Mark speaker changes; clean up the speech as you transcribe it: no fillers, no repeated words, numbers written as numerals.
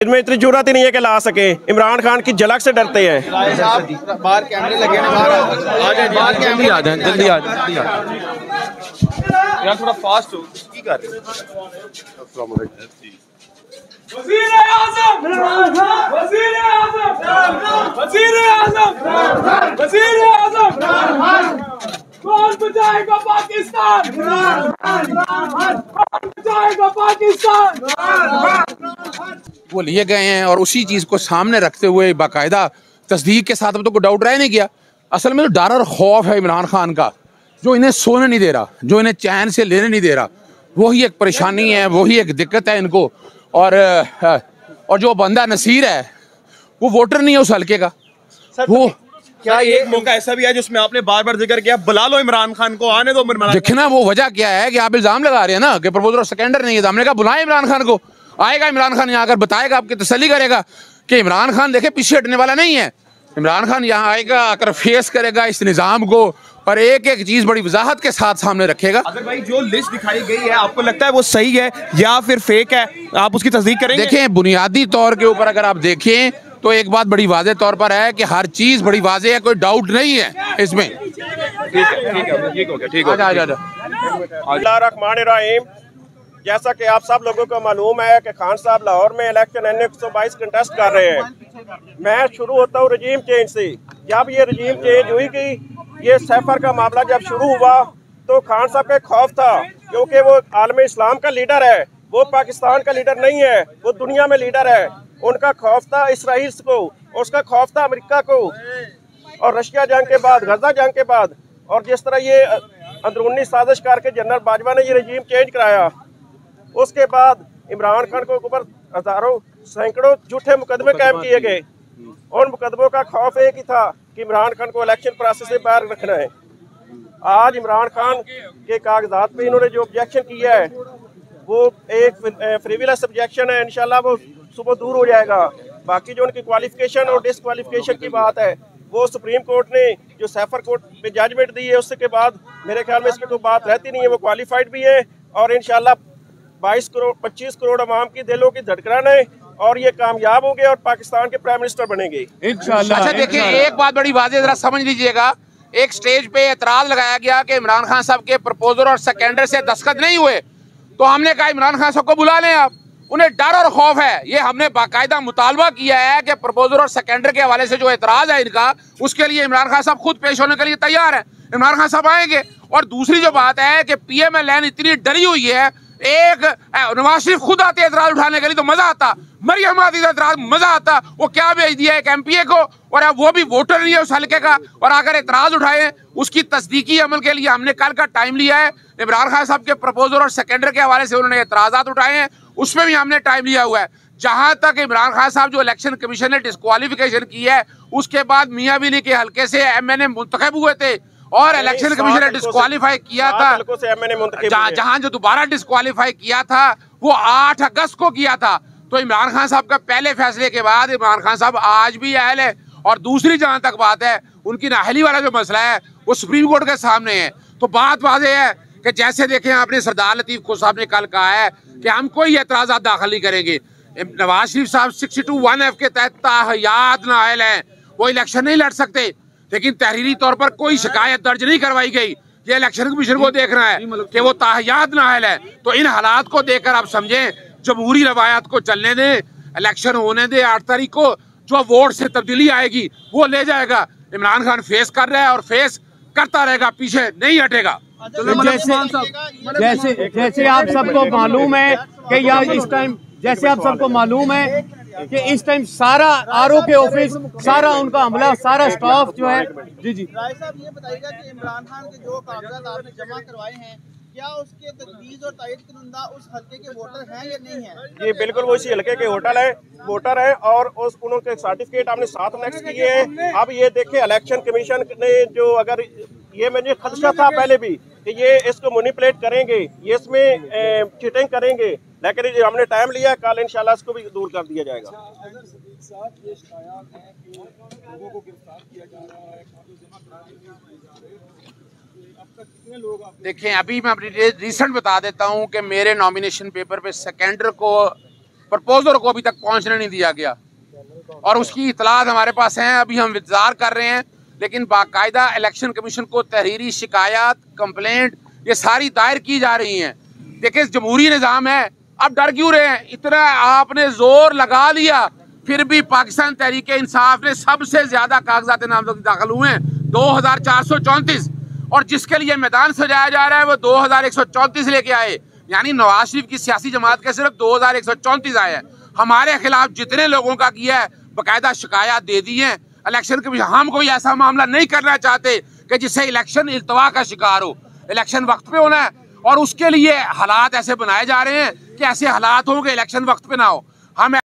Speaker 1: इनमें इतनी जरूरत ही नहीं है कि ला सके। इमरान खान की झलक से डरते हैं।
Speaker 2: बाहर कैमरे लगे हैं, बाहर जल्दी आ जाए, जल्दी आ जाए यार, थोड़ा फास्ट हो। की कर रहे हो?
Speaker 3: वज़ीर-ए-आज़म, वज़ीर-ए-आज़म, वज़ीर-ए-आज़म, वज़ीर-ए-आज़म, कौन बचाएगा पाकिस्तान? कौन बचाएगा पाकिस्तान?
Speaker 4: वो लिए गए हैं और उसी चीज को सामने रखते हुए बाकायदा तस्दीक के साथ अब तो कोई डाउट रह नहीं गया। असल में तो डर और खौफ है इमरान खान का, जो इन्हें सोने नहीं दे रहा, जो इन्हें चैन से लेने नहीं दे रहा। वही एक परेशानी है, वही एक दिक्कत है इनको। और जो बंदा नसीर है वो वोटर नहीं है उस हल्के का। वो
Speaker 2: क्या एक मौका ऐसा भी है जिसमें आपने बार बार जिक्र किया, बुला लो इमरान खान को, आने दो।
Speaker 4: देखना वो वजह क्या है कि आप इल्जाम लगा रहे हैं ना कि प्रपोजर और सेकेंडर नहीं है। हमने कहा बुलाएं इमरान खान को, आएगा इमरान खान यहाँ आकर बताएगा, आपकी तसल्ली करेगा कि इमरान खान देखे पीछे हटने वाला नहीं है। इमरान खान यहाँ आएगा, आकर फेस करेगा इस निज़ाम को और एक एक चीज बड़ी वजाहत के साथ सामने रखेगा।
Speaker 2: अगर भाई जो लिस्ट दिखाई गई है आपको लगता है वो सही है या फिर फेक है, आप उसकी तस्दीक करेंगे?
Speaker 4: देखें, बुनियादी तौर के ऊपर अगर आप देखें तो एक बात बड़ी वाज़ेह तौर पर है कि हर चीज बड़ी वाज़ेह है, कोई डाउट नहीं है इसमें।
Speaker 2: ठीक हो
Speaker 1: बिस्मिल्लाह रहमान रहीम। जैसा कि आप सब लोगों को मालूम है कि खान साहब लाहौर में इलेक्शन NA-122 कंटेस्ट कर रहे हैं। मैं शुरू होता हूँ रजीम चेंज से। जब ये रजीम चेंज हुई कि ये सैफर का मामला जब शुरू हुआ तो खान साहब का खौफ था, क्योंकि वो आलम इस्लाम का लीडर है, वो पाकिस्तान का लीडर नहीं है, वो दुनिया में लीडर है। उनका खौफ था इसराइल को, उसका खौफ था अमेरिका को, और रशिया जंग के बाद, गजा जंग के बाद, और जिस तरह ये अंदरूनी साजिश करके जनरल बाजवा ने ये रजीम चेंज कराया, उसके बाद इमरान खान को ऊपर हजारों सैकड़ों झूठे मुकदमे कायम किए गए। उन मुकदमों का खौफ एक ही था कि इमरान खान को इलेक्शन प्रोसेस से बाहर रखना है। आज इमरान खान के कागजात पे इन्होंने जो ऑब्जेक्शन किया है वो एक फ्रीविलस ऑब्जेक्शन है। इंशाल्लाह वो सुबह दूर हो जाएगा। बाकी जो उनकी क्वालिफिकेशन और डिसक्वालिफिकेशन की बात है वो सुप्रीम कोर्ट ने जो सैफर कोर्ट में जजमेंट दी है उसके बाद मेरे ख्याल में इसकी कोई बात रहती नहीं है। वो क्वालिफाइड भी है और इंशाल्लाह 22 करोड़ 25 करोड़ अवाम की दिलों की धड़कन है और ये कामयाब होंगे और पाकिस्तान के प्राइम मिनिस्टर बनेंगे इंशाल्लाह।
Speaker 4: अच्छा देखिए, एक बात बड़ी वाज़ेह जरा समझ लीजिएगा। एक स्टेज पे एतराज लगाया गया कि इमरान खान साहब के प्रपोजल और सेकेंडर से दस्तखत नहीं हुए, तो हमने कहा इमरान खान साहब को बुला लें आप। उन्हें डर और खौफ है, ये हमने बाकायदा मुतालबा किया है कि प्रपोजल और सेकेंडर के हवाले से जो एतराज है इनका, उसके लिए इमरान खान साहब खुद पेश होने के लिए तैयार है। इमरान खान साहब आएंगे। और दूसरी जो बात है कि PMLN इतनी डरी हुई है, एक नवाज शरीफ खुद आते एतराज उठाने के लिए तो मजा आता, मरियम आती तो एतराज मजा आता, वो क्या भेज दिया एक MPA को, और अब वो भी वोटर नहीं है उस हल्के का, और अगर एतराज उठाए उसकी तस्दीकी अमल के लिए हमने कल का टाइम लिया है। इमरान खान साहब के प्रपोजल और सेकेंडर के हवाले से उन्होंने एतराजात उठाए हैं, उसमें भी हमने टाइम लिया हुआ है। जहां तक इमरान खान साहब जो इलेक्शन कमीशन ने डिस्क्वालिफिकेशन की है, उसके बाद मियां बिली के हल्के से MNA मुंतखब हुए थे और इलेक्शन कमीशन ने डिस्क्वालीफाई किया था। जहां जो दोबारा डिस्क्वालीफाई किया था वो 8 अगस्त को किया था। तो इमरान खान साहब का पहले फैसले के बाद इमरान खान साहब आज भी अहल है। और दूसरी जहां तक बात है, उनकी नाअहली वाला जो मसला है वो सुप्रीम कोर्ट के सामने है। तो बात वाज़ेह है कि जैसे देखें आपने सरदार लतीफ को साहब ने कल कहा है कि हम कोई एतराज़ात दाखिल नहीं करेंगे। नवाज शरीफ साहब 62(1)(f) के तहत ताहयात नाअहल हैं, वो इलेक्शन नहीं लड़ सकते, लेकिन तहरीरी तौर पर कोई शिकायत दर्ज नहीं करवाई गई। ये इलेक्शन कमीशन को देखना है कि वो ताहयात नाअहल है। तो इन हालात को देखकर आप समझें, जमहूरी रवायात को चलने दें, इलेक्शन होने दें। 8 तारीख को जो वोट से तब्दीली आएगी वो ले जाएगा। इमरान खान फेस कर रहा है और फेस करता रहेगा, पीछे नहीं हटेगा।
Speaker 5: जैसे आप सबको मालूम है कि या इस टाइम, जैसे आप सबको मालूम है कि इस टाइम सारा RO के ऑफिस, सारा उनका अमला, सारा स्टाफ जो है। जी
Speaker 6: राय साहब ये बताइएगा कि इमरान खान के जो कागजात आपने जमा करवाए हैं, क्या उसके तजवीज़ और तायद कुनंदा उस हल्के के वोटर हैं या नहीं है?
Speaker 1: जी बिल्कुल, वो इसी हल्के के वोटर है और उस उनके सर्टिफिकेट हमने साथ नेक्स किए हैं। अब ये देखें, इलेक्शन कमीशन ने जो, अगर ये मुझे खदशा था पहले भी कि ये इसको मैनिपुलेट करेंगे, ये इसमें चीटिंग करेंगे, लेकिन ये हमने टाइम लिया, कल इंशाल्लाह इसको भी दूर कर दिया जाएगा।
Speaker 4: देखें, अभी मैं अपनी रिसेंट बता देता हूं कि मेरे नॉमिनेशन पेपर पे सेकेंडर को प्रपोजर को अभी तक पहुंचने नहीं दिया गया और उसकी इतलात हमारे पास हैं। अभी हम इंतजार कर रहे हैं, लेकिन बाकायदा इलेक्शन कमीशन को तहरीरी शिकायत, कंप्लेंट ये सारी दायर की जा रही हैं। देखिए जमहूरी निज़ाम है, अब डर क्यों रहे हैं? इतना आपने जोर लगा दिया, फिर भी पाकिस्तान तहरीक इंसाफ ने सबसे ज्यादा कागजात नामजदगी दाखिल हुए हैं 2434, और जिसके लिए मैदान सजाया जा रहा है वो 2134 लेके आए। यानी नवाज शरीफ की सियासी जमात के सिर्फ 2134 आए हैं। हमारे खिलाफ जितने लोगों का किया है बाकायदा शिकायत दे दी है इलेक्शन कमीशन। हम कोई ऐसा मामला नहीं करना चाहते कि जिससे इलेक्शन इल्तवा का शिकार हो। इलेक्शन वक्त पे होना है और उसके लिए हालात ऐसे बनाए जा रहे हैं कि ऐसे हालात हो कि इलेक्शन वक्त पे ना हो। हम